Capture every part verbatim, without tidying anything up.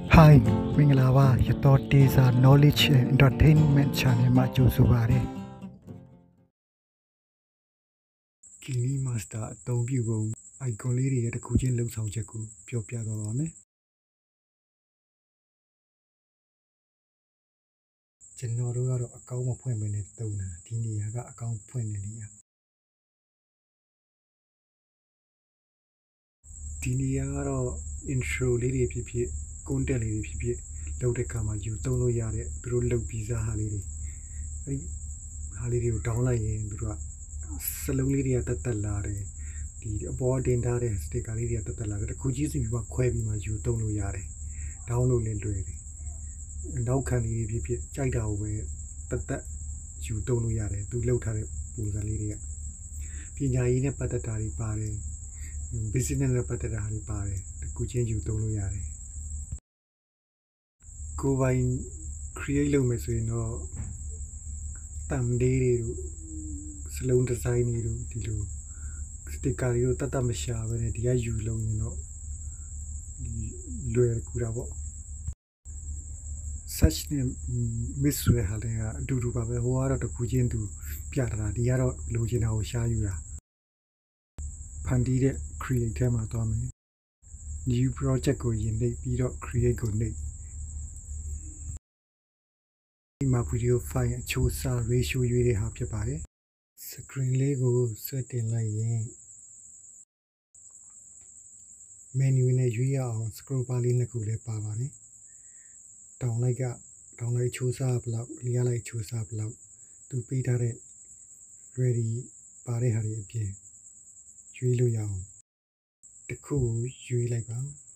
Hi, Minglawa, your thought is a knowledge and entertainment channel ma choose bare. Kinemaster အသုံးပြုပုံ icon လေးတွေရဲ့တစ်ခုချင်းလှုပ်ဆောင်ချက်ကိုပြောပြသွားပါမယ်။ကျွန်တော်တို့ကတော့အကောင့်မဖွင့်မနဲ့တုံးတာဒီနေရာကအကောင့်ဖွင့်နေနေရဒီနေရာကတော့ intro လေးတွေဖြစ်ဖြစ် content လေးတွေဖြစ်ဖြစ်လုပ်တဲ့အခါမှာယူသုံးလို့ရတဲ့သူတို့လုပ်ပြီးသားဟာလေးတွေအဲဒီဟာလေးတွေကို down လိုက်ရင်သူတို့ကစလုံးလေးတွေကတက်တက်လာတယ်ဒီအပေါ်တင်ထားတဲ့ sticker လေးတွေကတက်တက်လာတယ်တစ်ခုချင်းစီပြီးမှခွဲပြီးမှယူသုံးလို့ရတယ် download လည်းလွယ်တယ်နောက်ခံလေးတွေဖြစ်ဖြစ်ကြိုက်တာကိုပဲတက်တက်ယူသုံးလို့ရတယ်သူလှုပ်ထားတဲ့ပုံစံလေးတွေကပညာရေးနဲ့ပတ်သက်တာတွေပါတယ် business နဲ့ပတ်သက်တာတွေပါတယ်တစ်ခုချင်းယူသုံးလို့ရတယ်ကိုယ်ပိုင် create လုပ်မယ်ဆိုရင်တော့တမ်လေးတွေတို့စလုံး design တွေတို့ဒီလို sticker တွေတို့တတ်တတ်မရှာဘဲနဲ့ဒီကယူလုံးရင်တော့လွယ်ကူတာပေါ့ search နဲ့ miss ဆိုတဲ့ဟာလည်းအတူတူပါပဲဟိုကတော့တစ်ခုချင်းသူပြတာဒီကတော့လိုချင်တာကိုရှားယူတာဖန်တီးတဲ့ create ထဲမှာသွားမယ် new project ကိုရင်နှိပ်ပြီးတော့ create ကိုနှိပ်ဒီမှာ video file အချိုးအစား ratio ရွေးတဲ့ဟာဖြစ်ပါတယ် screen လေးကိုဆွဲတင်လိုက်ရင် menu နဲ့ရွေးရအောင် scroll bar လေးနှစ်ခုလည်းပါပါတယ်တောင်းလိုက်ကတောင်းလိုက်ချိုးစားဘလောက်လျားလိုက်ချိုးစားဘလောက်သူပေးထားတဲ့ ready ပါတဲ့ဟာတွေအပြင်ရွေးလို့ရအောင်တစ်ခုရွေးလိုက်ပါ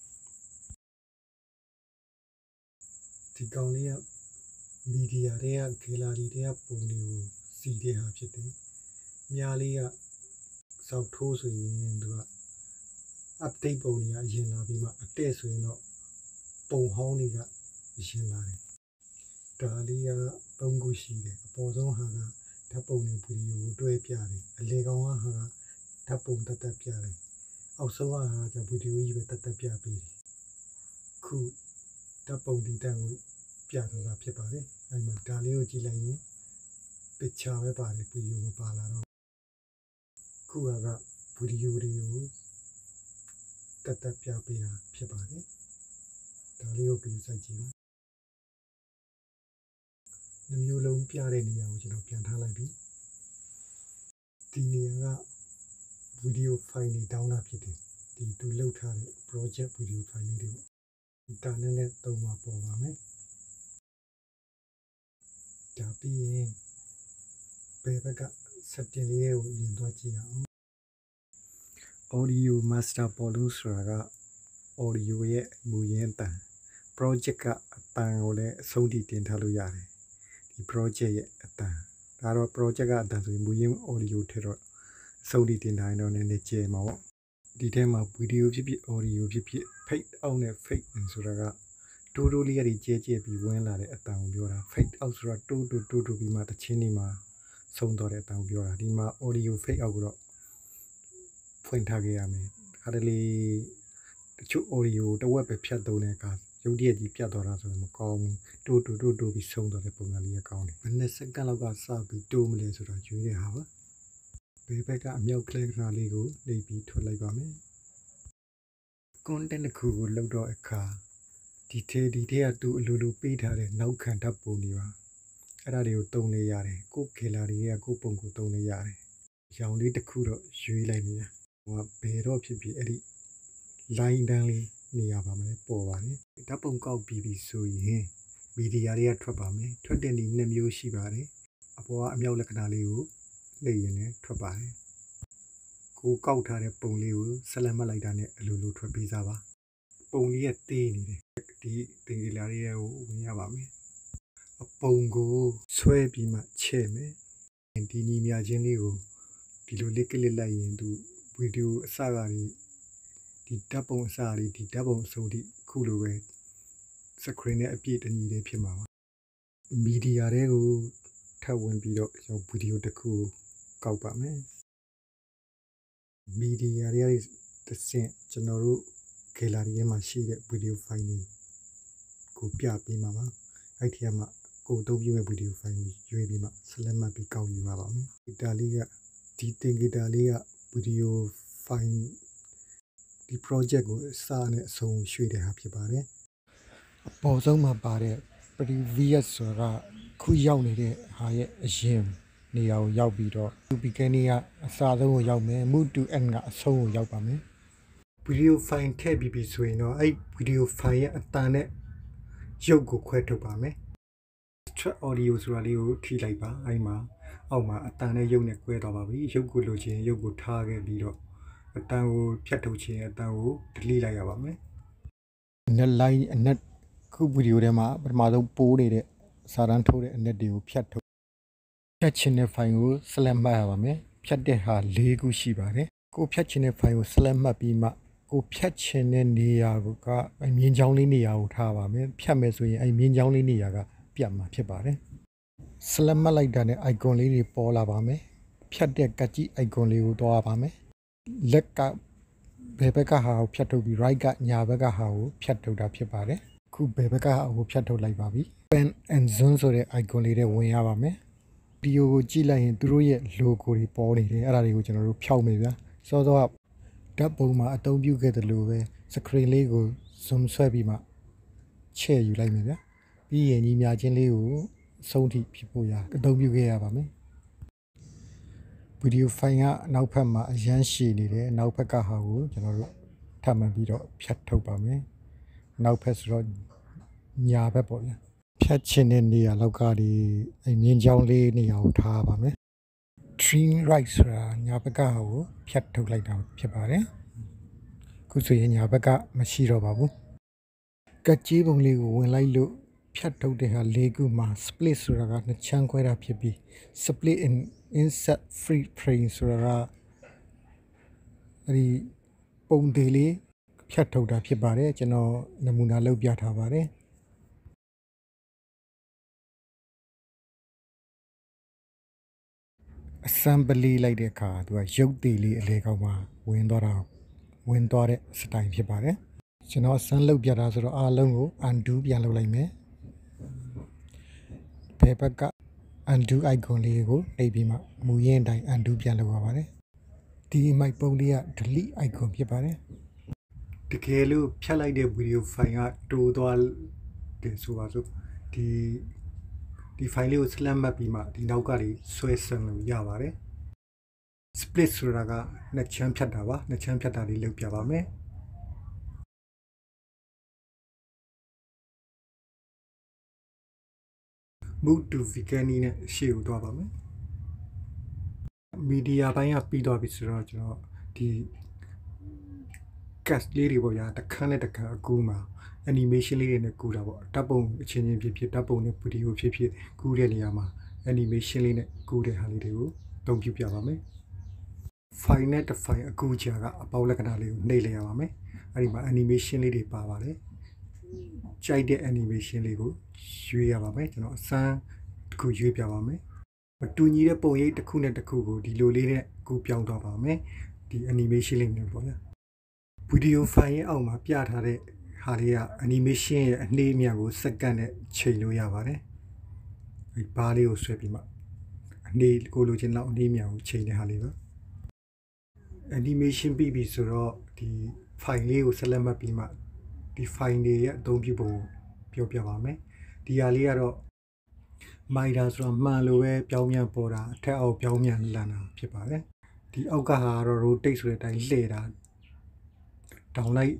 ဒီကောင်လေးက media တွေက gallery တွေကပုံတွေကိုစီးတဲ့ဟာဖြစ်တယ်မြားလေးကစောက်ထိုးဆိုရင်သူက update ပုံတွေကအရင်လာပြီးမှအတဲ့ဆိုရင်တော့ပုံဟောင်းတွေကအရင်လာတယ်ဒါလေးကသုံးခုရှိတယ်အပေါ်ဆုံးဟာကဓာတ်ပုံနဲ့ဗီဒီယိုကိုတွဲပြတယ်အလေကောင်ကဟာကဓာတ်ပုံတက်တက်ပြတယ်အောက်ဆုံးကဟာကျဗီဒီယိုကြီးပဲတက်တက်ပြပေးတယ်ခုဓာတ်ပုံဒီတန်းကိုပြထားတာဖြစ်ပါတယ်အဲဒီမှာဒါလေးကိုကြည့်လိုက်ရင် picture ပဲပါတယ်ဗီဒီယိုမပါလာတော့ခုကဗီဒီယိုတွေကိုတက်တက်ပြပေးတာဖြစ်ပါတယ်ဒါလေးကိုပြီးစိုက်ကြည့်ပါနှမျိုးလုံးပြတဲ့နေရာကိုကျွန်တော်ပြန်ထားလိုက်ပြီဒီနေရာကဗီဒီယိုဖိုင်တွေ down တာဖြစ်တယ်ဒီသူလှုပ်ထားတဲ့ project ဗီဒီယိုဖိုင်လေးတွေပေါ့ဒါနဲ့လည်းသုံးမှာပေါ်ပါမယ်ဒါပြီးရင်ဘယ်ဘက်က setting လေးကိုအရင်သွားကြည့်အောင် audio master ပေါ်လို့ဆိုတာက audio ရဲ့မူရင်းအတန် project ကအတန်ကိုလည်းအဆုံးထိတင်ထားလို့ရတယ်ဒီ project ရဲ့အတန်ဒါတော့ project ကအတန်ဆိုရင်မူရင်း audio ထဲတော့အဆုံးထိတင်ထားရင်တော့နည်းနည်းကျဲမှာပေါ့ဒီထဲမှာ video ဖြစ်ဖြစ် audio ဖြစ်ဖြစ် fade out နဲ့ fade in ဆိုတာကတိုးတိုးလေးတွေကျဲကျဲပြီးဝင်လာတဲ့အတန်ကိုပြောတာ fade out ဆိုတာတိုးတိုးတိုးတိုးပြီးမှတစ်ချင်းနေမှာဆုံးသွားတဲ့အတန်ကိုပြောတာဒီမှာ audio fade out ကိုတော့ဖွင့်ထားခဲ့ရမယ်ခါတလေတချို့ audio တဝက်ပဲဖြတ်သုံးတဲ့အခါရုပ်တရက်ကြီးပြတ်သွားတာဆိုရင်မကောင်းဘူးတိုးတိုးတိုးတိုးပြီးဆုံးသွားတဲ့ပုံစံလေးကကောင်းတယ်ဘယ်နှစ်စက္ကန့်လောက်ကစပြီးတိုးမလဲဆိုတော့ရွေးတဲ့ဟာပါဘယ်ဘက်ကအမြောက်ကလေးခဏလေးကိုနှိပ်ပြီးထွက်လိုက်ပါမယ် content တစ်ခုကိုလောက်တော့အခါဒီထဲဒီထဲကသူအလိုလိုပေးထားတဲ့နောက်ခံဓာတ်ပုံတွေပါအဲ့ဒါတွေကိုတုံးနေရတယ်ကိုယ်ခေလာတွေကကိုယ်ပုံကိုတုံးနေရတယ်ရောင်လေးတစ်ခုတော့ရွေးလိုက်ပြီဟိုကဘယ်တော့ဖြစ်ဖြစ်အဲ့ဒီ line တန်းလေးနေရပါမယ်ပေါ်ပါတယ်ဓာတ်ပုံကောက်ပြီးပြီဆိုရင်မီဒီယာတွေကထွက်ပါမယ်ထွက်တဲ့နေနှစ်မျိုးရှိပါတယ်အပေါ်ကအမြောက်လက္ခဏာလေးကိုနှိပ်ရင်လည်းထွက်ပါတယ်ကိုကောက်ထားတဲ့ပုံလေးကိုဆက်လက်မှတ်လိုက်တာနဲ့အလိုလိုထွက်ပေးစားပါပုံလေးကတေးနေတယ်ဒီတင်ကြီးလာလေးကိုဝင်ရပါမယ်အပုံကိုဆွဲပြီးမှချဲ့မယ်ဒီညီမြချင်းလေးကိုဒီလိုလေးကလစ်လိုက်ရင်သူဗီဒီယိုအစကလေးဒီဓာတ်ပုံအစလေးဒီဓာတ်ပုံအဆုံးထိခုလိုပဲ screen နဲ့အပြည့်တညီလေးဖြစ်မှာပါမီဒီယာတွေကိုထပ်ဝင်ပြီးတော့ကျွန်တော်ဗီဒီယိုတစ်ခုကောက်ပါမယ်မီဒီယာတွေတစ်ဆင့်ကျွန်တော်တို့ gallery ထဲမှာရှိတဲ့ video file တွေကိုပြပေးမှာပါအဲ့ဒီမှာကိုအသုံးပြုမဲ့ဗီဒီယိုဖိုင်ကိုရွေးပြီးမှဆက်လက်မှတ်ပြီးကောက်ယူရပါမယ်ဒီတာလေးကဒီတင်ဂီတာလေးကဗီဒီယိုဖိုင်ဒီ project ကိုအစနဲ့အဆုံးရွှေ့တဲ့ဟာဖြစ်ပါတယ်အပေါ်ဆုံးမှာပါတဲ့ previous ဆိုတာခုရောက်နေတဲ့ဟာရဲ့အရင်နေရာကိုရောက်ပြီးတော့ to beginning ကအစဆုံးကိုရောက်မယ် move to end ကအဆုံးကိုရောက်ပါမယ်ဗီဒီယိုဖိုင်ထည့်ပြီးပြီဆိုရင်တော့အဲ့ဗီဒီယိုဖိုင်ရဲ့အတန်နဲ့ရုပ်ကိုခွဲထုတ်ပါမယ် track audio ဆိုတာလေးကိုထိလိုက်ပါအဲ့မှာအောက်မှာအတန်နဲ့ရုပ်နဲ့ကွဲသွားပါပြီရုပ်ကိုလိုချင်ရုပ်ကိုထားခဲ့ပြီးတော့အတန်ကိုဖြတ်ထုတ်ခြင်းအတန်ကို delete လိုက်ရပါမယ် net line အနက်ခုဗီဒီယိုထဲမှာပထမဆုံးပိုးနေတဲ့စာတန်းထိုးတဲ့အနက်တွေကိုဖြတ်ထုတ်ဖြတ်ခြင်းတဲ့ file ကို select မှတ်ရပါမယ်ဖြတ်တဲ့ဟာ၄ခုရှိပါတယ်ကိုဖြတ်ခြင်းတဲ့ file ကို select မှတ်ပြီးမှကိုဖြတ်ခြင်းတဲ့နေရာကအမြင့်ချောင်းလေးနေရာကိုထားပါမယ်ဖြတ်မယ်ဆိုရင်အဲ့မြင့်ချောင်းလေးနေရာကပြတ်မှာဖြစ်ပါတယ် select မှတ်လိုက်တာနဲ့ icon လေးတွေပေါ်လာပါမယ်ဖြတ်တဲ့ကတ်ကြီး icon လေးကိုသွားပါမယ်လက်ကဘယ်ဘက်ကဟာကိုဖြတ်ထုတ်ပြီး right ကညာဘက်ကဟာကိုဖြတ်ထုတ်တာဖြစ်ပါတယ်ခုဘယ်ဘက်ကဟာကိုဖြတ်ထုတ်လိုက်ပါပြီ pen and zoom ဆိုတဲ့ icon လေးတွေဝင်ရပါမယ်ဗီဒီယိုကိုကြည့်လိုက်ရင်သူတို့ရဲ့ logo တွေပေါ်နေတယ်အဲ့ဒါတွေကိုကျွန်တော်တို့ဖျောက်မယ်ဗျာစောစောကဓာတ်ပုံမှာအသုံးပြုခဲ့တယ်လို့ပဲ screen လေးကို zoom ဆွဲပြီးမှချဲ့ယူလိုက်မယ်ဗျာပြီးရင်ညီမြချင်းလေးကိုဆုံးထိဖြစ်ဖို့ရအသုံးပြုခဲ့ရပါမယ်ဗီဒီယိုဖိုင်ကနောက်ဖက်မှာအရန်ရှည်နေတယ်နောက်ဖက်ကဟာကိုကျွန်တော်တို့ထပ်မှန်ပြီးတော့ဖြတ်ထုတ်ပါမယ်နောက်ဖက်ဆိုတော့ညာဘက်ပေါ့ဗျာဖြတ်ချင်တဲ့နေရာလောက်ကဒီအမြင့်ချောင်းလေးနေရာကိုထားပါမယ် trim right ဆိုတာညာဘက်ကဟာကိုဖြတ်ထုတ်လိုက်တာဖြစ်ပါတယ်ခုဆိုရင်ညာဘက်ကမရှိတော့ပါဘူးကတ်ကြီးပုံလေးကိုဝင်လိုက်လို့ဖြတ်ထုတ်တဲ့ဟာ၄ခုမှာ split ဆိုတာကနှစ်ချမ်းခွဲတာဖြစ်ပြီး split in insert free frame ဆိုတာကအဲဒီပုံသေးလေးဖြတ်ထုတ်တာဖြစ်ပါတယ်ကျွန်တော်နမူနာလုပ်ပြထားပါတယ်assembly လိုက်တဲ့အခါသူကရုပ်သေးလေးအလဲကောင်းမှာဝင်သွားတာဝင်သွားတဲ့စတိုင်ဖြစ်ပါတယ်ကျွန်တော်အစမ်းလုပ်ပြတာဆိုတော့အားလုံးကို undo ပြန်လုပ်လိုက်မယ်ဘယ်ဘက်က undo icon လေးကိုနှိပ်ပြီးမှမူရင်းတိုင်း undo ပြန်လုပ်ရပါတယ်ဒီမိုက်ပုံလေးက delete icon ဖြစ်ပါတယ်တကယ်လို့ဖြတ်လိုက်တဲ့ဗီဒီယိုဖိုင်ကတိုးသွားတယ်ဆိုပါစို့ဒီဒီ file လေးကို select မှတ်ပြီးမှဒီနောက်ကနေဆွဲဆင်းလို့ရပါတယ် split ဆိုတာကနှစ်ချမ်းဖြတ်တာပါနှစ်ချမ်းဖြတ်တာလေးလုပ်ပြပါမယ်move to beginning နဲ့ရှေ့ကိုသွားပါမယ် media ဘိုင်းကပြီးသွားပြီဆိုတော့ကျွန်တော်ဒီ cast လေးတွေပေါ့ဗျာတစ်ခါနဲ့တစ်ခါအကူမှာ animation လေးတွေနဲ့ကူတာပေါ့ဓာတ်ပုံအချင်းချင်းဖြစ်ဖြစ်ဓာတ်ပုံနဲ့ဗီဒီယိုဖြစ်ဖြစ်ကူတဲ့နေရာမှာ animation လေးနဲ့ကူတဲ့ဟာလေးတွေကိုအသုံးပြုပြပါမယ် file နဲ့တစ် file အကူကြာကအပေါက်လက္ခဏာလေးကိုနှိပ်လိုက်ရပါမယ်အဲဒီမှာ animation လေးတွေပါပါတယ်ကြိုက်တဲ့ animation လေးကိုရွေးရပါမယ်ကျွန်တော်အစမ်းတစ်ခုရွေးပြပါမယ်မတူညီတဲ့ပုံရိပ်တစ်ခုနဲ့တစ်ခုကိုဒီလိုလေးနဲ့ကူပြောင်းသွားပါမယ်ဒီ animation လေးမျိုးပေါ့ဗျာဗီဒီယိုဖိုင်ရဲ့အောက်မှာပြထားတဲ့ဟာလေးက animation ရဲ့အနှေးအမြတ်ကိုစက္ကန့်နဲ့ချိန်လို့ရပါတယ်ဒီဘားလေးကိုဆွဲပြီးမှအနှေးကိုလိုချင်လောက်အနှေးအမြတ်ကိုချိန်တဲ့ဟာလေးပါ animation ပြီးပြီဆိုတော့ဒီ file လေးကို select မှတ်ပြီးမှဒီ file တွေရဲ့အသုံးပြုပုံကိုပြောပြပါမယ်ဒီဟာလေးကတော့ miter ဆိုတာမှန်လို့ပဲပြောင်းပြန်ပေါ်တာအထက်အောက်ပြောင်းပြန်လန်တာဖြစ်ပါတယ်ဒီအောက်ကဟာကတော့ rotate ဆိုတဲ့အတိုင်းလှည့်တာတောင်လိုက်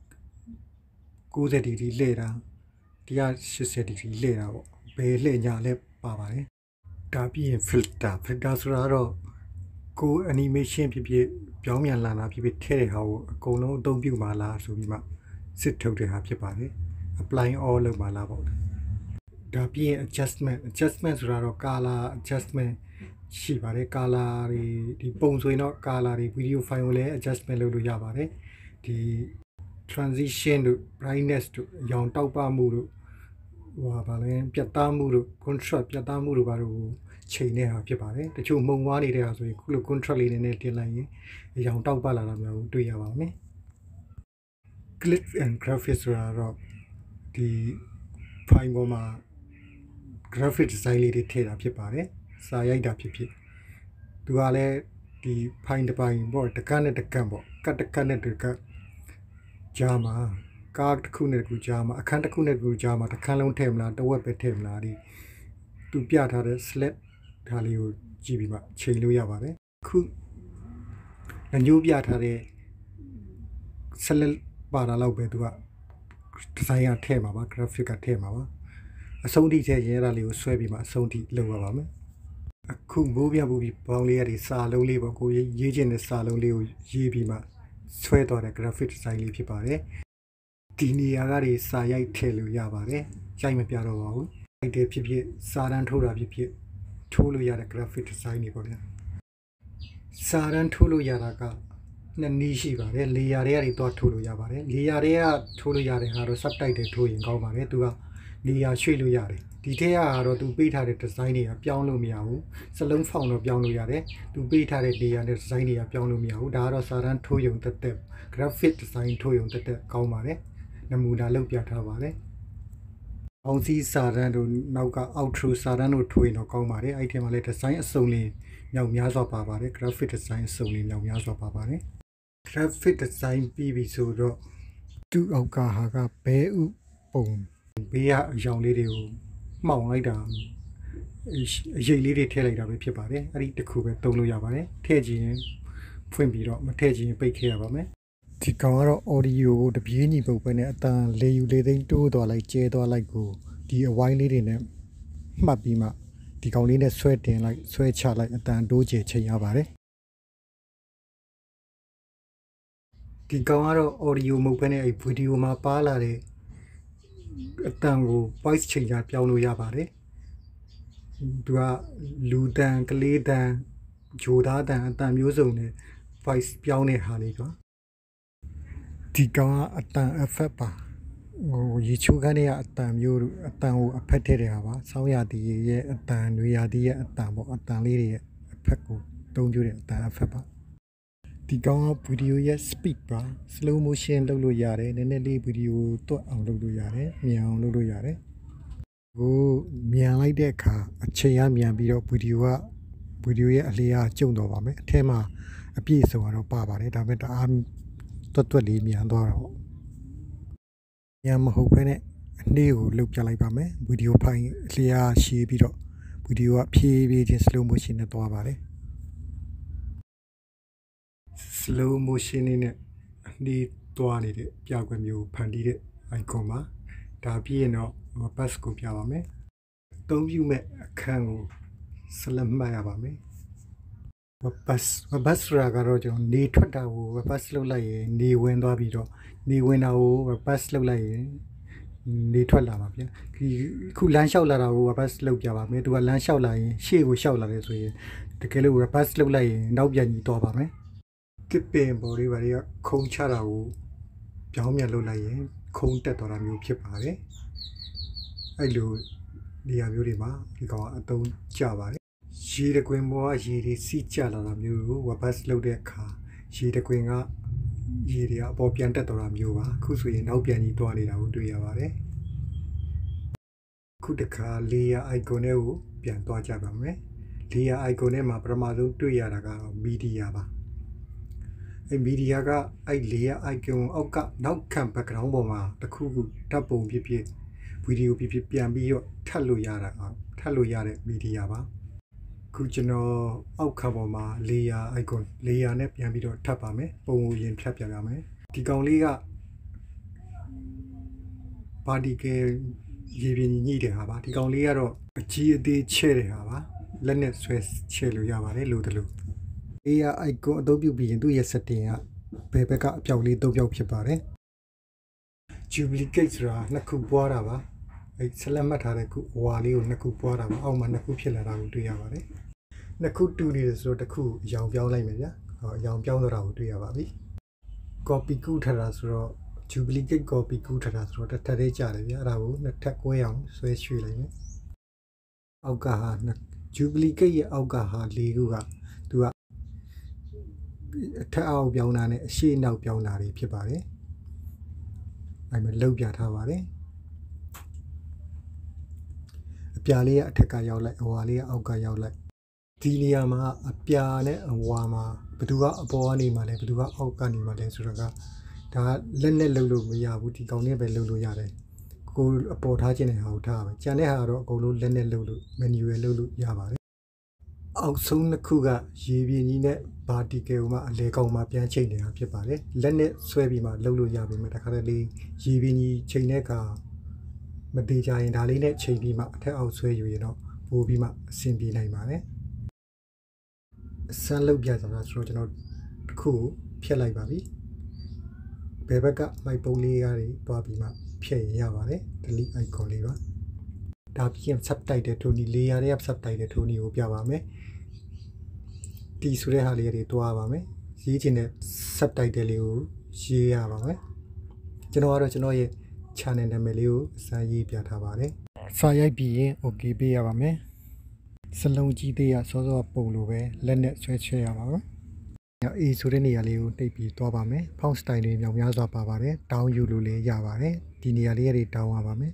90ဒီဂရီလှည့်တာ180ဒီဂရီလှည့်တာပေါ့ဘယ်လှည့်ညာလဲပါပါတယ်ဒါပြီးရင် filter filter ဆိုတာတော့ကို animation ဖြစ်ဖြစ်ပြောင်းပြန်လာတာဖြစ်ဖြစ်ထည့်တဲ့ဟာကိုအကုန်လုံးအသုံးပြုမှာလားဆိုပြီးမှစစ်ထုတ်တဲ့ဟာဖြစ်ပါတယ် apply all လုပ်မှာလားပေါ့ဒါပြီးရင် adjustment adjustment ဆိုတာတော့ color adjustment ရှိပါတယ် color တွေဒီပုံဆိုရင်တော့ color တွေ video file ကိုလည်း adjustment လုပ်လို့ရပါတယ်ဒီ transition တို့ brightness တို့အရောင်တောက်ပမှုတို့ဟိုပါလဲပြတ်သားမှုတို့ contrast ပြတ်သားမှုတို့ဘာလို့ချိန်တဲ့ဟာဖြစ်ပါတယ်တချို့မှုံဝါးနေတဲ့ဟာဆိုရင်ခုလို contrast လေးနည်းနည်းတင်လိုက်ရင်အရောင်တောက်ပလာတာမျိုးကိုတွေ့ရပါမယ် click and graphics ဆိုတာတော့ဒီဖိုင်ပေါ်မှာ graphic design လေးတွေထည့်တာဖြစ်ပါတယ်စာရိုက်တာဖြစ်ဖြစ်သူကလည်းဒီဖိုင်တစ်ပိုင်ပေါ့တကတ်နဲ့တကတ်ပေါ့ကတ်တကတ်နဲ့တကတ်ဂျာမှာကားတစ်ခုနဲ့တစ်ခုဂျာမှာအခန်းတစ်ခုနဲ့တစ်ခုဂျာမှာတစ်ခန်းလုံးထည့်မလားတစ်ဝက်ပဲထည့်မလားဒီသူပြထားတဲ့ slide ဒါလေးကိုကြည့်ပြီးမှချိန်လို့ရပါတယ်ခုညညိုးပြထားတဲ့ slide ပါတာလောက်ပဲသူက design ကထည့်မှာပါ graphic ကထည့်မှာပါအဆုံးထိချက်ရဲတာလေးကိုဆွဲပြီးမှအဆုံးထိလုပ်ရပါမယ်အခုမိုးပြပူပြီးပေါင်းလေးရည်စာလုံးလေးပေါ့ကိုရေးခြင်းတဲ့စာလုံးလေးကိုရေးပြီးမှဆွဲသွားတဲ့ graphic design လေးဖြစ်ပါတယ်ဒီနေရာကတွေစာရိုက်ထည့်လို့ရပါတယ်ရိုက်မပြတော့ပါဘူးရိုက်တယ်ဖြစ်ဖြစ်စာတန်းထိုးတာဖြစ်ဖြစ်ထိုးလို့ရတဲ့ graphic design တွေပေါ့ဗျာစာတန်းထိုးလို့ရတာကနှစ်နည်းရှိပါတယ်လေယာတွေကနေတော့ထိုးလို့ရပါတယ်လေယာတွေကထိုးလို့ရတဲ့ဟာတော့ subtitle ထိုးရင်ကောင်းပါတယ်သူကနေရာရွှေ့လို့ရတယ်ဒီထက်ကတော့သူပေးထားတဲ့ design တွေကပြောင်းလို့မရဘူးစလုံးဖောင်တော့ပြောင်းလို့ရတယ်သူပေးထားတဲ့ layer နဲ့ design တွေကပြောင်းလို့မရဘူးဒါကတော့စာတန်းထိုးရုံတက်တက် graphic design ထိုးရုံတက်တက်ကောင်းပါတယ်နမူနာလုပ်ပြထားပါတယ်အောင်စီစာတန်းတို့နောက်က outro စာတန်းတို့ထိုးရင်တော့ကောင်းပါတယ်အဲ့ဒီမှာလည်း design အစုံလေးမြောက်များစွာပါပါတယ် graphic design အစုံလေးမြောက်များစွာပါပါတယ် graphic design ပြီးပြီဆိုတော့သူ့အောက်ကဟာကဘဲဥပုံဘေးကအရောင်လေးတွေကိုမှောင်လိုက်တာအရိပ်လေးတွေထည့်လိုက်တာပဲဖြစ်ပါတယ်အဲ့ဒီတစ်ခုပဲသုံးလို့ရပါတယ်ထည့်ခြင်းဖွင့်ပြီးတော့မထည့်ခြင်းပိတ်ခဲ့ရပါမယ်ဒီကောင်ကတော့ audio ကိုတပြေးညီပုတ်ပဲနဲ့အတန်လေယူလေးသိန်းတိုးသွားလိုက်ကျဲသွားလိုက်ကိုဒီအဝိုင်းလေးတွေနဲ့မှတ်ပြီးမှဒီကောင်လေးနဲ့ဆွဲတင်လိုက်ဆွဲချလိုက်အတန်တိုးကျချိန်ရပါတယ်ဒီကောင်ကတော့ audio မဟုတ်ဘဲနဲ့အဲ့ video မှာပါလာတဲ့အတန်ကို voice changer ပြောင်းလို့ရပါတယ်သူကလူတန်ကလေးတန်ဂျိုသားတန်အတန်မျိုးစုံနဲ့ voice ပြောင်းတဲ့ဟာလေးကဒီကောင်ကအတန် effect ပါဟိုရေချိုးခန်းတွေကအတန်မျိုးအတန်ကို effect ထည့်တဲ့ဟာပါဆောင်းရာသီရဲ့အတန်နွေရာသီရဲ့အတန်ပေါ့အတန်လေးတွေရဲ့ effect ကိုသုံးပြတဲ့အတန် effect ပါဒီကောင်က video ရဲ့ speed ပါ slow motion လုပ်လို့ရတယ်နည်းနည်းလေး video တွတ်အောင်လုပ်လို့ရတယ်မြန်အောင်လုပ်လို့ရတယ်ကိုမြန်လိုက်တဲ့အခါအချိန်ကမြန်ပြီးတော့ video က video ရဲ့အလျားကျုံတော့ပါမယ်အထဲမှာအပြည့်စုံတော့ပါပါတယ်ဒါပေမဲ့တအားတွတ်တွတ်လေးမြန်သွားတော့မြန်မဟုတ်ဘဲနဲ့အနည်းကိုလုတ်ပြလိုက်ပါမယ် video ဖိုင်အလျားရှည်ပြီးတော့ video ကဖြည်းဖြည်းချင်း slow motion နဲ့သွားပါတယ်slow motion နဲ့အနည်းသွားနေတဲ့ပြကွက်မျိုးဖန်တီးတဲ့ icon ပါဒါပြီးရင်တော့ bus ကိုပြပါမယ်အသုံးပြုမဲ့အခန်းကိုဆက်လက်မှတ်ရပါမယ် bus bus ဆိုတာကတော့ကျွန်တော်နေထွက်တာကို bus လုပ်လိုက်ရင်နေဝင်သွားပြီးတော့နေဝင်တာကို bus လုပ်လိုက်ရင်နေထွက်လာပါဗျာဒီခုလမ်းလျှောက်လာတာကို bus လုပ်ပြပါမယ်သူကလမ်းလျှောက်လာရင်ရှေ့ကိုလျှောက်လာတယ်ဆိုရင်တကယ်လို့ bus လုပ်လိုက်ရင်နောက်ပြန်ကြီးသွားပါမယ်တစ်ပင်ပေါ်လေးပါတွေကခုံချတာကိုပြောင်းပြန်လုပ်လိုက်ရင်ခုံတက်သွားတာမျိုးဖြစ်ပါတယ်အဲ့လိုနေရာမျိုးတွေမှာဒီကောင်ကအသုံးကျပါတယ်ရေတကွင်ပေါ်ကရေတွေစီးကျလာတာမျိုးကို bus လုပ်တဲ့အခါရေတကွင်ကရေတွေကအပေါ်ပြန်တက်သွားတာမျိုးပါခုဆိုရင်နောက်ပြန်ကြီးသွားနေတာကိုတွေ့ရပါတယ်ခုတခါ layer icon တွေကိုပြန်သွားကြပါမယ် layer icon ထဲမှာပထမဆုံးတွေ့ရတာကတော့ media ပါအဲ့ media ကအဲ့ layer icon အောက်ကနောက်ခံ background ပေါ်မှာတခုခုဓာတ်ပုံဖြစ်ဖြစ် video ဖြစ်ဖြစ်ပြန်ပြီးတော့ထပ်လို့ရတာထပ်လို့ရတဲ့ media ပါခုကျွန်တော်အောက်ခံပေါ်မှာ layer icon layer နဲ့ပြန်ပြီးတော့ထပ်ပါမယ်ပုံကိုရင်ဖြတ်ပြရမယ်ဒီကောင်လေးက particle ရေပြင်ညှိတဲ့ဟာပါဒီကောင်လေးကတော့အကြီးအသေးချဲ့တဲ့ဟာပါလက်နဲ့ဆွဲချဲ့လို့ရပါတယ်လို့တလို့ layer icon အသုံးပြုပြီးရင်သူ့ရဲ့ setting ကဘယ်ဘက်ကအပြောက်လေးသုံးပြောက်ဖြစ်ပါတယ် duplicate ဆိုတာနှစ်ခုပွားတာပါအဲ့ဆက်လက်မှတ်ထားတဲ့ခုအဝါလေးကိုနှစ်ခုပွားတာပါအောက်မှာနှစ်ခုဖြစ်လာတာကိုတွေ့ရပါတယ်နှစ်ခုတူနေတယ်ဆိုတော့တစ်ခုအရောင်ပြောင်းလိုက်မယ်ဗျာဟောအရောင်ပြောင်းသွားတာကိုတွေ့ရပါပြီ copy ကူးထားတာဆိုတော့ duplicate copy ကူးထားတာဆိုတော့တစ်ထပ်လေးကြာတယ်ဗျာအဲ့ဒါကိုနှစ်ထပ်ကွဲအောင်ဆွဲရွှေ့လိုက်မယ်အောက်ကဟာ duplicate ရဲ့အောက်ကဟာလေးခုကသူကအထက်အောက်ပြောင်းတာနဲ့အရှေ့နောက်ပြောင်းတာတွေဖြစ်ပါတယ်အဲ့မှာလောက်ပြထားပါတယ်ပြာလေးကအထက်ကရောက်လိုက်အဝါလေးကအောက်ကရောက်လိုက်ဒီနေရာမှာအပြာနဲ့အဝါမှာဘယ်သူကအပေါ်ကနေမှလဲဘယ်သူကအောက်ကနေမှလဲဆိုတော့ကဒါလက်နဲ့လှုပ်လို့မရဘူးဒီကောင်နဲ့ပဲလှုပ်လို့ရတယ်ကိုအပေါ်ထားခြင်းနဲ့ဟာကိုထားပဲကျန်တဲ့ဟာကတော့အကုန်လုံးလက်နဲ့လှုပ်လို့ manual လှုပ်လို့ရပါတယ်အောက်ဆုံးတစ်ခုကရေပြင်းကြီးနဲ့ vertical မှာအလဲကောင်မှာပြန်ချိန်နေတာဖြစ်ပါတယ်လက်နဲ့ဆွဲပြီးမှလှုပ်လို့ရပြီမဲ့တခါတလေရေပြင်းကြီးချိန်တဲ့အခါမသေးကြရင်ဒါလေးနဲ့ချိန်ပြီးမှအထက်အောက်ဆွဲယူရင်တော့ပိုးပြီးမှအဆင်ပြေနိုင်ပါတယ်ဆန်းလုပ်ပြကြတာဆိုတော့ကျွန်တော်တစ်ခုကိုဖြတ်လိုက်ပါပြီဘယ်ဘက်ကမိုက်ပုံးလေးကားတွေတွားပြီးမှဖြည့်ရပါတယ် delete icon လေးပါဒါပြီးရင် subtitle ထိုးနီ layer တွေက subtitle ထိုးနီကိုပြပါမယ်ဒီဆိုတဲ့ဟာလေးတွေတွားပါမယ်ရေးချင်တဲ့ subtitle လေးကိုရေးရပါမယ်ကျွန်တော်ကတော့ကျွန်တော်ရဲ့ channel နာမည်လေးကိုအစားရေးပြထားပါတယ်စာရိုက်ပြီးရင် okay ပေးရပါမယ်စလုံးကြီးသေးရစောစောပုံလိုပဲလက်နဲ့ဆွဲဆွဲရပါမယ်အေးဆိုတဲ့နေရာလေးကိုတိတ်ပြီးသွားပါမယ်ဖောင်းစတိုင်တွေမြောက်များစွာပါပါတယ်တောင်းယူလို့လည်းရပါတယ်ဒီနေရာလေးတွေတောင်းရပါမယ်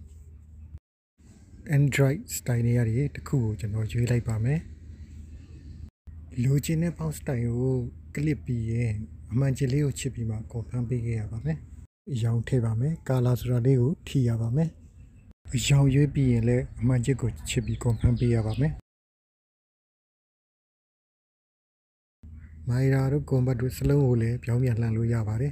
Android စတိုင်တွေရတွေတစ်ခုကိုကျွန်တော်ရွေးလိုက်ပါမယ်လိုချင်တဲ့ဖောင်းစတိုင်ကိုကလစ်ပြီးရင်အမှန်ချင်လေးကိုချစ်ပြီးမှ confirm ပေးခဲ့ရပါမယ်အရောင်ထည့်ပါမယ်ကာလာဆိုတာလေးကိုထိရပါမယ်အရောင်ရွေးပြီးရင်လည်းအမှန်ချစ်ကိုချစ်ပြီး confirm ပေးရပါမယ်မိုင်ရာတို့ကွန်ဘတ်တို့စလုံးကိုလည်းပြောင်းပြန်လှန်လို့ရပါတယ်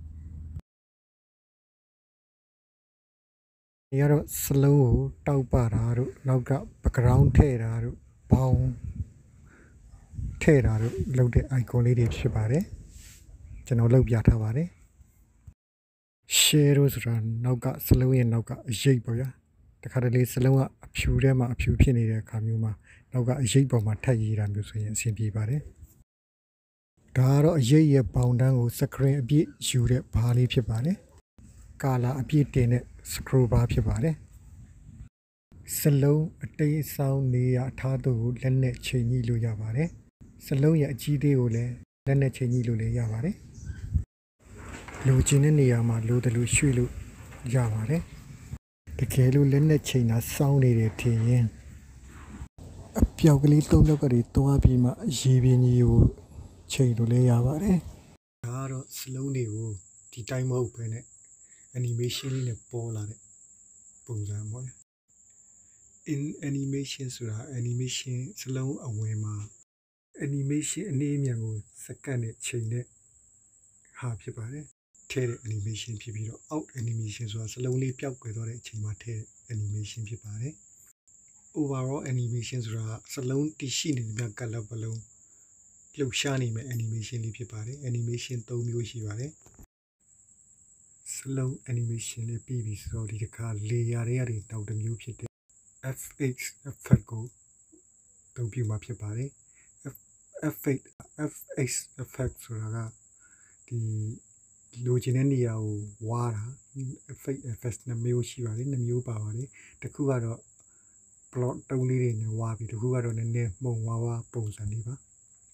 ဒီကတော့စလုံးကိုတောက်ပတာတို့နောက်က background ထည့်တာတို့ဘောင်းထည့်တာတို့လုပ်တဲ့ icon လေးတွေဖြစ်ပါတယ်ကျွန်တော်လုပ်ပြထားပါတယ် share တို့ဆိုတာနောက်ကစလုံးရဲ့နောက်ကအရိပ်ပေါ့ဗျာတခါတလေစလုံးကအဖြူထဲမှာအဖြူဖြစ်နေတဲ့အခါမျိုးမှာနောက်ကအရိပ်ပေါ်မှာထပ်ရေးတာမျိုးဆိုရင်အဆင်ပြေပါတယ်ဒါကတော့အရေးရပေါင်တန်းကို screen အပြည့်ယူတဲ့ဘားလေးဖြစ်ပါတယ်ကာလာအပြည့်တင်တဲ့ scroll bar ဖြစ်ပါတယ်စလုံးအတိတ်အဆောင်နေရထားသူကိုလက်နဲ့ချိန်ညှိလို့ရပါတယ်စလုံးရဲ့အကြီးသေးကိုလည်းလက်နဲ့ချိန်ညှိလို့လည်းရပါတယ်လိုချင်တဲ့နေရာမှာလိုတယ်လို့ရွှေ့လို့ရပါတယ်တကယ်လို့လက်နဲ့ချိန်တာစောင်းနေတယ်ထင်ရင်အပြောက်ကလေးသုံးယောက်ကလေးတွားပြီးမှရေပြင်းကြီးကိုချိန်လို့လည်းရပါတယ်ဒါကတော့စလုံးတွေကိုဒီတိုင်းမဟုတ်ဘဲနဲ့ animation လေးနဲ့ပေါ်လာတဲ့ပုံစံပေါ့ in animation ဆိုတာ animation စလုံးအဝင်မှာ animation အနေအမြန်ကိုစက္ကန့်နဲ့ချိန်တဲ့ဟာဖြစ်ပါတယ်ထဲတဲ့ animation ဖြစ်ပြီးတော့ out animation ဆိုတာစလုံးလေးပျောက်ကွယ်သွားတဲ့အချိန်မှာထဲတဲ့ animation ဖြစ်ပါတယ် overall animation ဆိုတာစလုံးတည်ရှိနေတဲ့မြတ်ကလပ်ပလုံးလှုပ်ရှားနေမဲ့ animation လေးဖြစ်ပါတယ် animation သုံးမျိုးရှိပါတယ်စလုံး animation လေးပြီးပြီဆိုတော့ဒီတစ်ခါ layer တွေကနေတောက်တစ်မျိုးဖြစ်တဲ့ F X effect ကိုသုံးပြမှာဖြစ်ပါတယ် F X F X effect ဆိုတာကဒီလိုချင်တဲ့နေရာကိုဝါတာ F X effect နှစ်မျိုးရှိပါတယ်နှစ်မျိုးပါပါတယ်တစ်ခုကတော့ plot တုံးလေးတွေနဲ့ဝါပြီးတစ်ခုကတော့နည်းနည်းမှုံဝါဝါပုံစံလေးပါ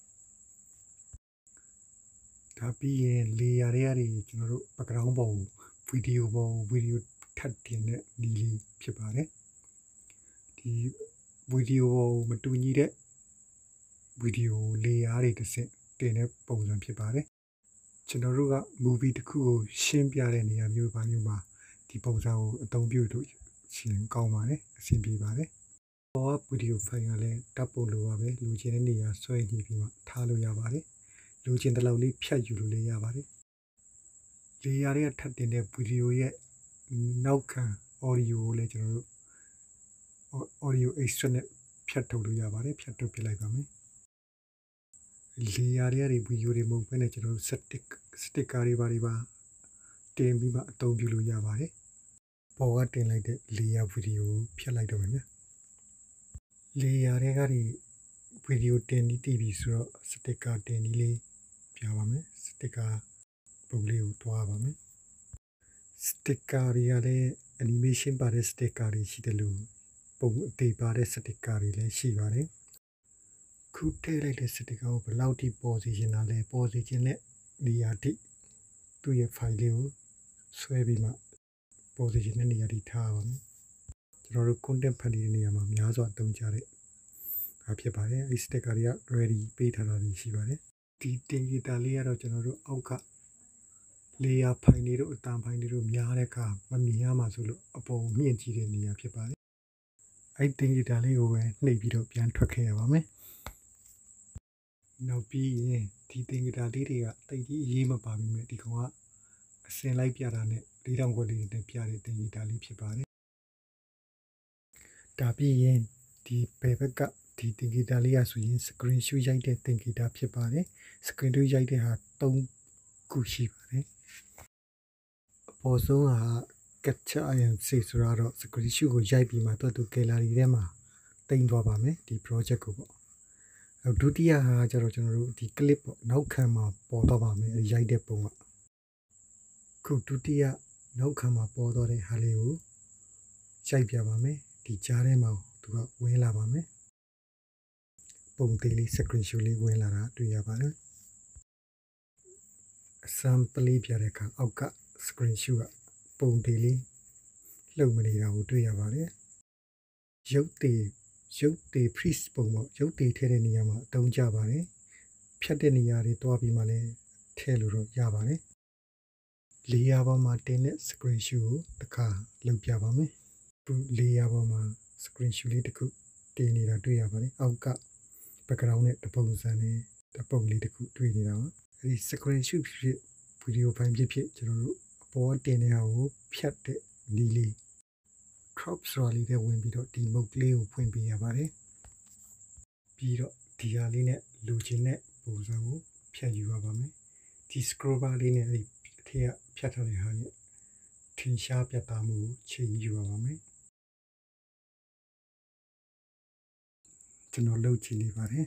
ဒါပြီးရင် layer တွေကနေကျွန်တော်တို့ background ပေါ်ကို video ပေါ် video ထပ်တင်တဲ့ဒီလေးဖြစ်ပါတယ်ဒီ video ပေါ်မတူညီတဲ့ video layer တွေတစ်ဆင့်တင်တဲ့ပုံစံဖြစ်ပါတယ်ကျွန်တော်တို့က movie တစ်ခုကိုရှင်းပြတဲ့နေရာမျိုးပါမျိုးမှာဒီပုံစံကိုအသုံးပြုလို့ရှင်းကောင်းပါတယ်အဆင်ပြေပါတယ်ပေါ်က video file ကလည်းတပ်ပုံလိုပါပဲလူချင်းတဲ့နေရာဆွဲကြည့်ပြီးမှထားလို့ရပါတယ်လူချင်းတလောက်လေးဖြတ်ယူလို့လည်းရပါတယ်လေယာတွေကထပ်တင်တဲ့ဗီဒီယိုရဲ့နောက်ခံ audio ကိုလည်းကျွန်တော်တို့ audio extract နဲ့ဖြတ်ထုတ်လို့ရပါတယ်ဖြတ်ထုတ်ပြလိုက်ပါမယ်လေယာတွေကနေဗီဒီယိုတွေမဟုတ်ဘဲနဲ့ကျွန်တော်တို့ stick sticker တွေပါတွေပါတင်ပြီးမှအသုံးပြုလို့ရပါတယ်ပေါ်ကတင်လိုက်တဲ့ layer ဗီဒီယိုဖြတ်လိုက်တော့မယ်ဗျ layer တွေကနေဗီဒီယိုတင်ပြီးတည်ပြီဆိုတော့ sticker တင်ပြီးလေးပြပါမယ် sticker ပုံလေးကိုတွားပါမယ် sticker တွေကလည်း animation ပါတဲ့ sticker တွေရှိတယ်လို့ပုံအသေးပါတဲ့ sticker တွေလည်းရှိပါတယ်ခုထည့်လိုက်တဲ့ sticker ကိုဘယ်လောက်ထိပေါ်စီခြင်းလဲပေါ်စီခြင်းနဲ့နေရာထိသူ့ရဲ့ file လေးကိုဆွဲပြီးမှပေါ်စီခြင်းနဲ့နေရာထိထားပါမယ်ကျွန်တော်တို့ content ဖန်တီးတဲ့နေရာမှာများစွာသုံးကြတဲ့ဒါဖြစ်ပါတယ်အဲ့ sticker တွေက ready ပေးထားတာရှိပါတယ်ဒီတင်ဂီတာလေးကတော့ကျွန်တော်တို့အောက်က layer ဖိုင်တွေတို့အတန်ဖိုင်တွေတို့များတဲ့အခါမမြင်ရမှာဆိုလို့အပေါ်မြင့်ကြည့်တဲ့နေရာဖြစ်ပါတယ်အဲ့တင်ဂီတာလေးကိုပဲနှိပ်ပြီးတော့ပြန်ထွက်ခဲ့ရပါမယ်နောက်ပြီးရင်ဒီတင်ဂီတာလေးတွေကတိတ်ကြီးရေးမပါဘူးမြဲဒီကောင်ကအစင်လိုက်ပြတာနဲ့၄တောင်ခွက်လေးနဲ့ပြတဲ့တင်ဂီတာလေးဖြစ်ပါတယ်ဒါပြီးရင်ဒီဘယ်ဘက်ကဒီတင်ဂီတာလေးရဆိုရင် screen shoot ရိုက်တဲ့တင်ဂီတာဖြစ်ပါတယ် screen shoot ရိုက်တဲ့ဟာ၃ခုရှိပါတယ်အပေါ်ဆုံးက capture and save ဆိုတော့ screen shoot ကိုရိုက်ပြီးမှတော့သူ gallery ထဲမှာတင်သွားပါမယ်ဒီ project ကိုပေါ့ဒုတိယဟာကျတော့ကျွန်တော်တို့ဒီ clip ပေါ့နောက်ခံမှာပေါ်တော့ပါမယ်ရိုက်တဲ့ပုံကခုဒုတိယနောက်ခံမှာပေါ်တော့တဲ့ဟာလေးကိုရိုက်ပြပါမယ်ဒီကြားထဲမှာသူကဝင်လာပါမယ်ပုံသေးလေး screen shot လေးဝင်လာတာတွေ့ရပါတယ်အစမ်းပလေးပြတဲ့အခါအောက်က screen shot ကပုံသေးလေးလှုပ်မနေတာကိုတွေ့ရပါတယ်ရုပ်သေးရုပ်သေး freeze ပုံပေါ့ရုပ်သေးထည့်တဲ့နေရာမှာအသုံးကျပါတယ်ဖြတ်တဲ့နေရာတွေတွားပြီးမှလည်းထည့်လို့တော့ရပါတယ်layer ပေါ်မှာတင်တဲ့ screen shot ကိုတစ်ခါလုပ်ပြပါမယ်ခု layer ပေါ်မှာ screen shot လေးတစ်ခုတင်နေတာတွေ့ရပါတယ်အောက်က background နဲ့တပုံစံနဲ့တပုံလေးတစ်ခုတွေ့နေတာပါအဲဒီ screen shot ဖြစ် video file ဖြစ်ဖြစ်ကျွန်တော်တို့အပေါ်တင်တဲ့ဟာကိုဖြတ်တဲ့ဒီလေး crop ဆိုတာလေးတွေဝင်ပြီးတော့ဒီ mode လေးကိုဖွင့်ပေးရပါတယ်ပြီးတော့ဒီဟာလေးနဲ့လူချင်းတဲ့ပုံစံကိုဖြတ်ယူရပါမယ်ဒီ scroll bar လေးနဲ့အဲဒီအထက်ကဖြတ်ထားတဲ့ဟာရဲ့ထင်ရှားပြတ်သားမှုကိုချိန်ယူရပါမယ်ကျွန်တော်လုပ်ကြည့်နေပါတယ်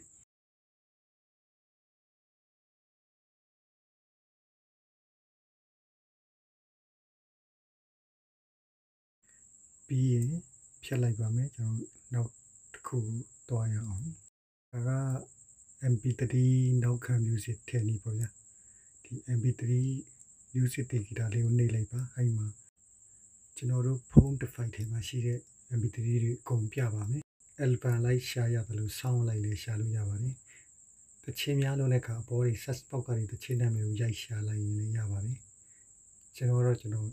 ပြီးရင်ဖြတ်လိုက်ပါမယ်ကျွန်တော်နောက်တစ်ခုတွားရအောင်ဒါက M P three နောက်ခံ music ထည့်နေပေါ့ဗျာဒီ M P three music တင်ဂီတာလေးကိုနှိပ်လိုက်ပါအဲ့မှာကျွန်တော်တို့ဖုန်းတစ်ဖိုင်ထဲမှာရှိတဲ့ M P three တွေအကုန်ပြပါမယ် album လိုက်ရှာရတယ်လို့ sound လိုက်လည်းရှာလို့ရပါတယ်တချင်းများလုံးတဲ့အခါအပေါ်တွေ search box ကနေတချင်းနာမည်ကိုရိုက်ရှာလိုက်ရင်လည်းရပါတယ်ကျွန်တော်တော့ကျွန်တော်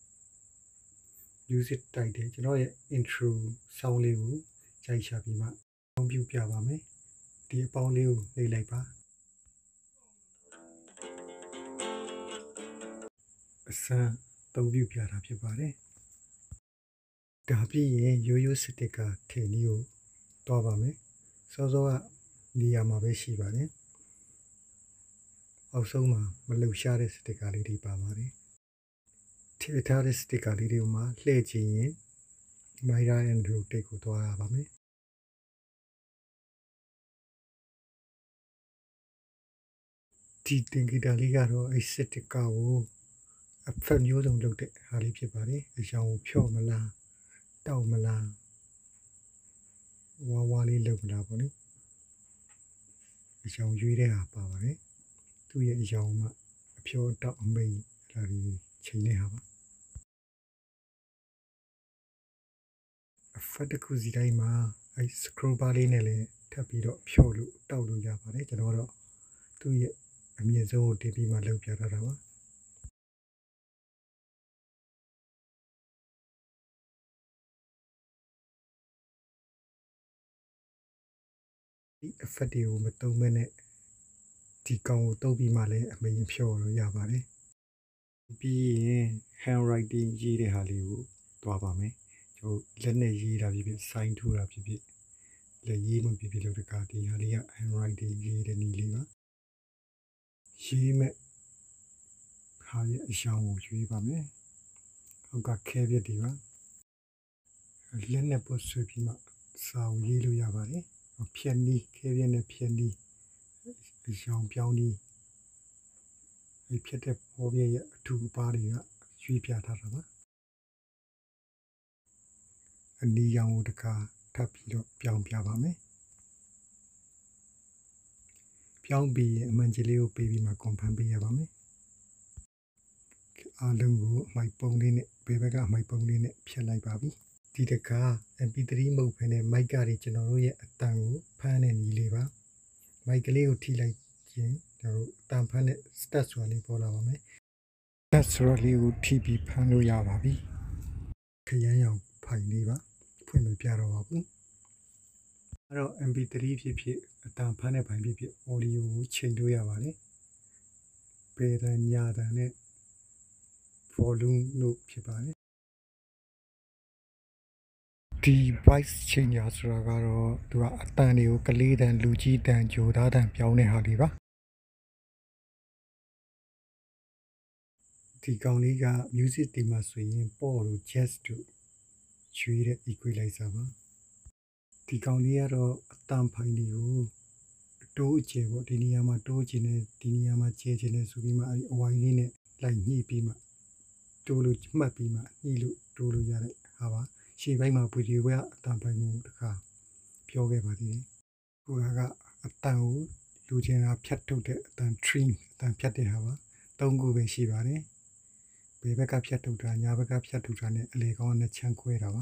music တိုက်တယ်ကျွန်တော်ရဲ့ intro sound လေးကိုရိုက်ရှာပြီးမှအပြုပြပါမယ်ဒီအပေါင်းလေးကိုနှိပ်လိုက်ပါအစမ်းသုံးပြုပြတာဖြစ်ပါတယ်ဒါပြီးရင်ရိုးရိုးစတစ်ကာထည့်နည်းကိုတွားပါမယ်စောစောကနေရာမှာပဲရှိပါတယ်အောက်ဆုံးမှာမလှုပ်ရှားတဲ့စတစ်ကာလေးတွေပါပါတယ်ထည့်ထားတဲ့စတစ်ကာလေးတွေမှာလှည့်ချင်ရင် Mira and Rotate ကိုတွားရပါမယ်ဒီတင်ဂီတာလေးကတော့အဲ့စတစ်ကာကိုအဖက်မျိုးစုံလုပ်တဲ့ဟာလေးဖြစ်ပါတယ်အရောင်ကိုဖြော့မလားတောက်မလားဝါဝါလေးလုပ်မလားပေါ့လေအရောင်ရွေးတဲ့ဟာပါပါတယ်သူ့ရဲ့အရောင်မှအဖြောတောက်အမိန်ဒါလေးချိန်တဲ့ဟာပါအဖက်တစ်ခုစီတိုင်းမှာအဲ့ scroll bar လေးနဲ့လည်းထပ်ပြီးတော့ဖြော့လို့တောက်လို့ရပါတယ်ကျွန်တော်တော့သူ့ရဲ့အမြင့်ဆုံးကိုတင်ပြီးမှလုပ်ပြထားတာပါဒီ effect တွေကိုမသုံးမဲနဲ့ဒီကောင်ကိုတုပ်ပြီးမှလည်းအမိန်ဖြော့လို့ရပါတယ်ပြီးရင် handwriting ရေးတဲ့ဟာလေးကိုတွားပါမယ်ကျွန်တော်လက်နဲ့ရေးတာဖြစ်ဖြစ် sign ထိုးတာဖြစ်ဖြစ်လက်ရေးမှုဖြစ်ဖြစ်လို့တကားဒီဟာလေးက handwriting ရေးတဲ့နည်းလေးပါရေးမဲ့ဟာရဲ့အရောင်ကိုရွေးပါမယ်အောက်ကခဲပြစ်ဒီပါလက်နဲ့ပုတ်ဆွဲပြီးမှစာကိုရေးလို့ရပါတယ်ဖြက်နီးခဲပြစ်နဲ့ဖြက်နီးအရောင်ပြောင်းနီးဒီဖြက်တဲ့ပေါ်ပြရဲ့အထူအပါးတွေကရွေးပြထားတာပါအနီရောင်ကိုတခါထပ်ပြီးတော့ပြောင်းပြပါမယ်ပြောင်းပြီးအမှန်ကြီးလေးကိုပေးပြီးမှ confirm ပေးရပါမယ်အားလုံးကိုအမိုက်ပုံလေးနဲ့ဘယ်ဘက်ကအမိုက်ပုံလေးနဲ့ဖြတ်လိုက်ပါပြီဒီဒီတကား เอ็ม พี ทรี မဟုတ်ဘဲနဲ့မိုက်ကတွေကျွန်တော်တို့ရဲ့အတန်ကိုဖမ်းတဲ့နည်းလေးပါမိုက်ကလေးကိုထိလိုက်ရင်ကျွန်တော်တို့အတန်ဖမ်းတဲ့ stat ဆိုတာလေးပေါ်လာပါမယ် stat ဆိုတာလေးကိုထိပြီးဖမ်းလို့ရပါပြီခရမ်းရောင်ဖိုင်လေးပါဖွင့်မပြတော့ပါဘူးအဲ့တော့ เอ็ม พี ทรี ဖြစ်ဖြစ်အတန်ဖမ်းတဲ့ဖိုင်ဖြစ်ဖြစ် audio ကိုချိန်လို့ရပါတယ်ဘယ်တန်ညာတန်နဲ့ volume လို့ဖြစ်ပါတယ်ဒီ voice changer ဆိုတာကတော့သူကအတန်တွေကိုကလေးတန်လူကြီးတန်ဂျိုသားတန်ပြောင်းတဲ့ဟာလေးပါဒီကောင်လေးက music တွေမှာဆိုရင်ပေါ့လို့ jazz တို့ရွေးတဲ့ equalizer ပါဒီကောင်လေးကတော့အတန်ဖိုင်တွေကိုတိုးအကျယ်ပေါ့ဒီနေရာမှာတိုးချင်တယ်ဒီနေရာမှာကျဲချင်တယ်ဆိုပြီးမှအဲဒီအဝိုင်းလေးနဲ့လိုက်ညှိပြီးမှတိုးလို့မှတ်ပြီးမှညှိလို့တိုးလို့ရတဲ့ဟာပါရှေ့ပိုင်းမှာဗီဒီယိုကအတန်ဖိုင်ကိုတစ်ခါပြောခဲ့ပါသေးတယ်ကိုကအတန်ကိုလူချင်တာဖြတ်ထုတ်တဲ့အတန် trim အတန်ဖြတ်တဲ့ဟာပါသုံးခုပဲရှိပါတယ်ဘယ်ဘက်ကဖြတ်ထုတ်တာညာဘက်ကဖြတ်ထုတ်တာနဲ့အလေကောင်းနဲ့ချမ်းခွဲတာပါ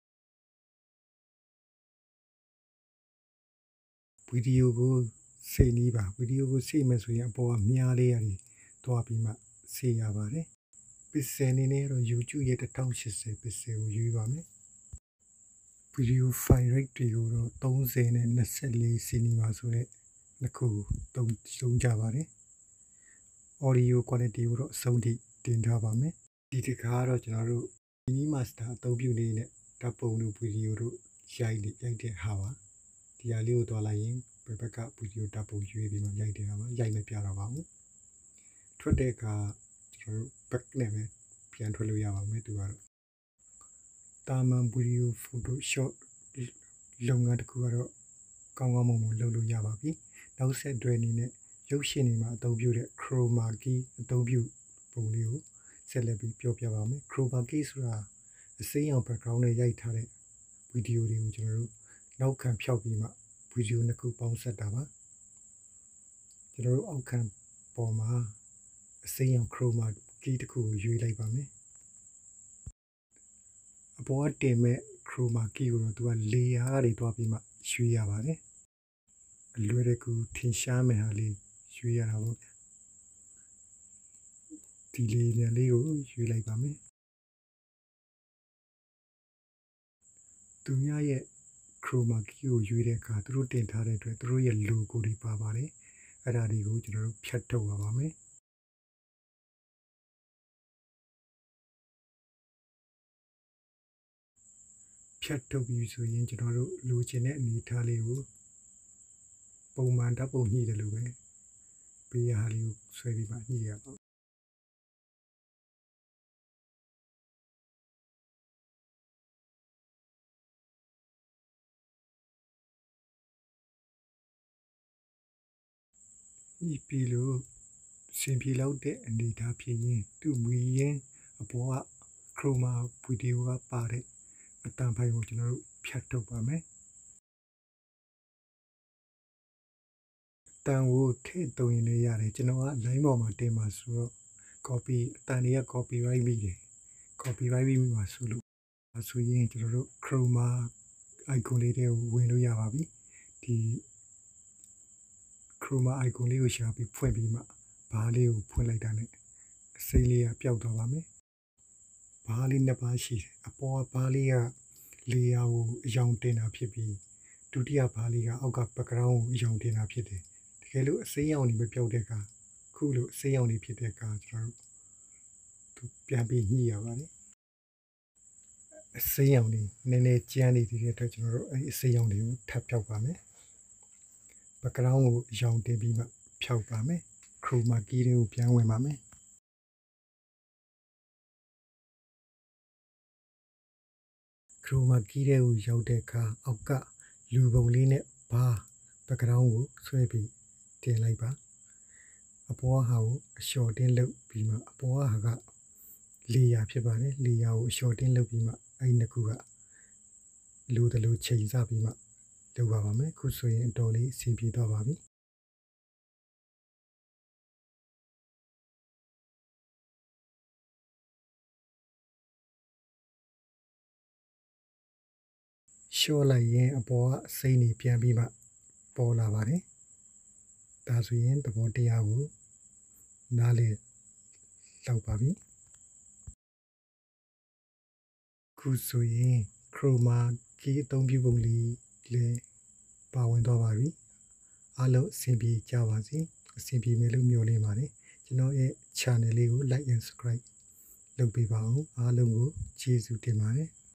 ဗီဒီယိုကိုစေနီးပါဗီဒီယိုကိုစေမယ်ဆိုရင်အပေါ်ကမြားလေးရတယ်တွားပြီးမှစေရပါတယ်ပစ်စယ်နေနေတော့ YouTube ရဲ့one thousand eightyပစ်စယ်ကိုယူပါမယ်ဗီဒီယို file rate တွေကိုတော့thirtyနဲ့twenty-fourစီနီမာဆိုတဲ့နှစ်ခုသုံးသုံးကြပါတယ် audio quality ကိုတော့အဆုံးထိတင်ထားပါမယ်ဒီတကားတော့ကျွန်တော်တို့ Kinemaster အသုံးပြုနေနဲ့ဓာတ်ပုံတို့ဗီဒီယိုတို့ရိုက်နေရိုက်တဲ့ဟာပါဒီဟာလေးကိုတွားလိုက်ရင်ဘယ်ဘက်ကဗီဒီယိုဓာတ်ပုံရွေးပြီးမှရိုက်တဲ့ဟာပါရိုက်မပြတော့ပါဘူးထွက်တဲ့အခါကျွန်တော်တို့ back နဲ့ပဲပြန်ထွက်လို့ရပါမယ်သူကတော့တာမန်ဗီဒီယို Photoshop လုပ်ငန်းတစ်ခုကတော့ကောင်းကောင်းမွန်မွန်လုပ်လို့ရပါပြီနောက်ဆက်တွဲအနေနဲ့ရုပ်ရှင်တွေမှာအသုံးပြုတဲ့ chroma key အသုံးပြုပုံလေးကိုဆက်လက်ပြီးပြောပြပါမယ် chroma key ဆိုတာအစိမ်းရောင် background နဲ့ရိုက်ထားတဲ့ဗီဒီယိုတွေကိုကျွန်တော်တို့နောက်ခံဖြောက်ပြီးမှဗီဒီယိုနှစ်ခုပေါင်းဆက်တာပါကျွန်တော်တို့အောက်ခံပေါ်မှာအစိမ်းရောင် chroma key တစ်ခုကိုရွေးလိုက်ပါမယ်အပေါ်ကတင်မဲ့ chroma key ကိုတော့သူက layer တွေတွားပြီးမှရွေးရပါတယ်အလွယ်တကူထင်ရှားမဲ့ဟာလေးရွေးရတာပေါ့ဒီ layer လေးကိုရွေးလိုက်ပါမယ်သူများရဲ့ chroma key ကိုရွေးတဲ့အခါသူတို့တင်ထားတဲ့အတွက်သူတို့ရဲ့ logo တွေပါပါတယ်အဲ့ဒါတွေကိုကျွန်တော်တို့ဖြတ်ထုတ်ပါပါမယ်ဖြတ်ထုတ်ပြီးဆိုရင်ကျွန်တော်တို့လိုချင်တဲ့အနေအထားလေးကိုပုံမှန်ဓာတ်ပုံညှိတယ်လို့ပဲပေးရဟာလေးကိုဆွဲပြီးမှညှိရပါညှိပြီးလို့စင်ပြေလောက်တဲ့အနေအထားဖြစ်ရင်သူ့မူရင်းအပေါ်က chroma ဗီဒီယိုကပါတဲ့အတန်ဖိုင်ကိုကျွန်တော်တို့ဖြတ်ထုတ်ပါမယ်တန်ကိုထည့်သုံးရင်လည်းရတယ်ကျွန်တော်က line ပေါ်မှာတင်ပါဆိုတော့ copy အတန်တွေက copyright မိတယ် copyright မိမှာဆိုလို့အဲဆိုရင်ကျွန်တော်တို့ chroma icon လေးတွေကိုဝင်လို့ရပါပြီဒီ chroma icon လေးကိုရှာပြီးဖွင့်ပြီးမှဘားလေးကိုဖွင့်လိုက်တာနဲ့အစိမ်းလေးကပျောက်သွားပါမယ်ဘားလေးနှစ်ပါးရှိတယ်အပေါ်ကဘားလေးက layer ကိုအရောင်တင်တာဖြစ်ပြီးဒုတိယဘားလေးကအောက်က background ကိုအရောင်တင်တာဖြစ်တယ်တကယ်လို့အစိမ်းရောင်တွေမပျောက်တဲ့အခါခုလိုအစိမ်းရောင်တွေဖြစ်တဲ့အခါကျွန်တော်တို့ပြန်ပြီးညှိရပါတယ်အစိမ်းရောင်တွေနည်းနည်းကျန်းနေသေးတဲ့အတွက်ကျွန်တော်တို့အဲအစိမ်းရောင်တွေကိုထပ်ဖြောက်ပါမယ် background ကိုအရောင်တင်ပြီးမှဖြောက်ပါမယ် chroma key တွေကိုပြန်ဝင်ပါမယ်ခရိုမာကီးတဲ့ကိုရောက်တဲ့အခါအောက်ကလူပုံလေးနဲ့ဘာ background ကိုဆွဲပြီးတင်လိုက်ပါအပေါ်ဟာကိုအလျှော်တင်းလုပ်ပြီးမှအပေါ်ဟာက layer ဖြစ်ပါတယ် layer ကိုအလျှော်တင်းလုပ်ပြီးမှအဲ့နှစ်ခုကလိုတလိုချိန်စပြီးမှလုပ်ပါပါမယ်ခုဆိုရင်အတော်လေးအဆင်ပြေသွားပါပြီလျှော့လိုက်ရင်အပေါ်ကစိမ့်နေပြန်ပြီးမှပေါ်လာပါတယ်ဒါဆိုရင်သဘောတရားကိုနားလည်လောက်ပါပြီခုဆိုရင် chroma key အသုံးပြုပုံလေးလည်းပါဝင်တော့ပါပြီအားလုံးအဆင်ပြေကြပါစေအဆင်ပြေမယ်လို့မျှော်လင့်ပါတယ်ကျွန်တော်ရဲ့ channel လေးကို like and subscribe လုပ်ပေးပါဦးအားလုံးကိုကျေးဇူးတင်ပါတယ်